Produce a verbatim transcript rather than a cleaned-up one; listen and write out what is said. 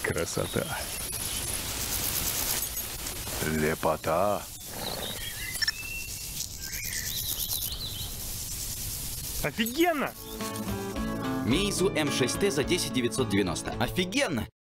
Красота. Лепота. Офигенно! Мейзу эм шесть тэ за десять девятьсот девяносто. Офигенно!